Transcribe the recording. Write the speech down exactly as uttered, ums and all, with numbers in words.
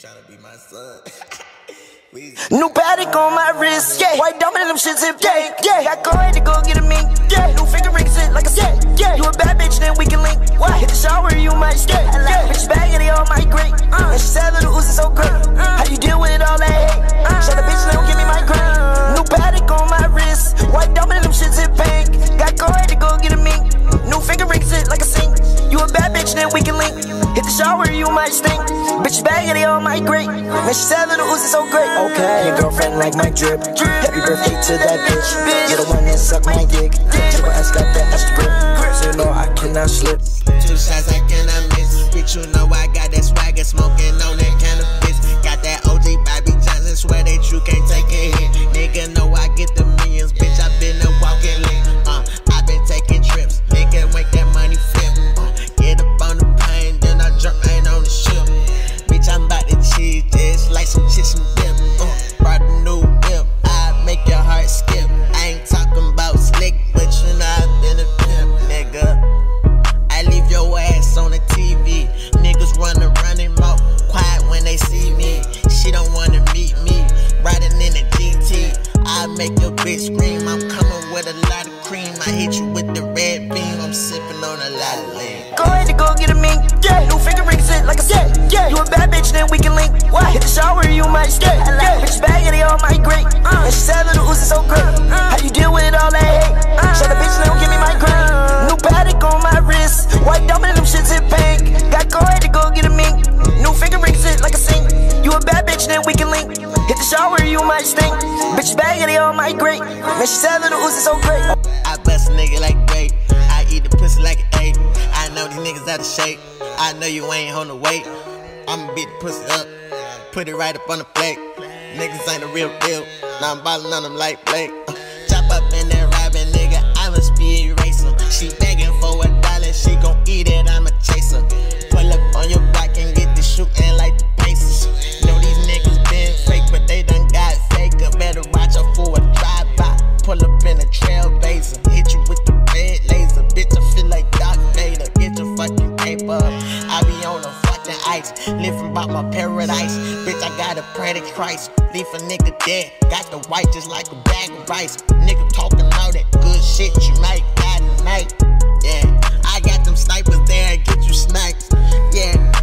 trying to be my son. New Patek on my wrist, yeah. White diamond and them shits in yeah, yeah. Got going to go get a mink, yeah. New finger rings it like a yeah, yeah. You a bad bitch, then we can link. What? Hit the shower, you might skate. Yeah. Bitch bag and they all migrate. Uh. And she said little Uzi so great. Uh. How you deal with all that hate? Uh. Shut the bitch, they don't give me my grade. Uh. New Patek on my wrist, white diamond and them shits in pink. Got going to go get a mink. New finger rings it like a sink. You a bad bitch, then we can link. Hit the shower, you might stink. Bitch bag and they all migrate. And she said little Uzi so great. Okay, your girlfriend like my drip. Happy birthday to that bitch. You're the one that suck my dick. Your ass got that extra grip, so you know I cannot slip. Two shots I cannot miss. Bitch, you know I got that swagger, smoking on that cannabis. Got that O G Bobby Johnson, swear that you can't take a hit. Nigga know I get the millions, bitch, I been a walking lick. Uh, I been taking trips, nigga make that money flip. Uh, get up on the plane, then I jump right on the ship. Bitch, I'm about to cheese, just like some chips and dip. Uh, brought a new whip, I make your heart skip. I ain't talking about slick, but you know I been a pimp, nigga. I leave your ass on the T V. Niggas running around their mouth, quiet when they see me. She don't wanna meet me, riding in a G T. I make your bitch scream, I'm coming with a lot of cream. I hit you with the red beam, I'm sipping on a lot of lean. Go ahead and go get a mink, yeah. New finger rings it like a yeah, yeah. You a bad bitch, then we can link. What? Hit the shower, you might skate. Yeah. Bitch bag and they all migrate. Uh. And she said little Uzi so great. Uh. How you deal with all that hate? Uh. Shut the bitch, they don't give me my grade. Uh. New Patek on my wrist, white diamond and them shits in pink. Got go ahead and go get a mink. New finger rings it like a sink. You a bad bitch, then we can link. Hit the shower, you might stink. Bitch bag and they all migrate. Man, she said little Uzi so great. I bust a nigga like grape. I eat the pussy like an ape. I know these niggas out of shape. I know you ain't on the weight. I'ma beat the pussy up, put it right up on the plate. Niggas ain't the real deal. Now I'm ballin' on them like Blake. Uh, chop up in that robin, nigga. I'm a speed racer. She begging for a dollar, she gon' eat it. I'm a chaser. Pull up on your block and get the shooting like the Pacers. Know these niggas been fake, but they done got faker. Better watch out for a drive-by. Pull up in a trailblazer, hit you with the red laser. Bitch, I feel like Darth Vader. Get your fucking paper up. I be on a fucking ice, living by my paradise. Bitch, I got a Pratic Christ. Leave a nigga dead, got the white just like a bag of rice. Nigga talking all that good shit, you might die tonight. Yeah, I got them snipers there, get you sniped. Yeah.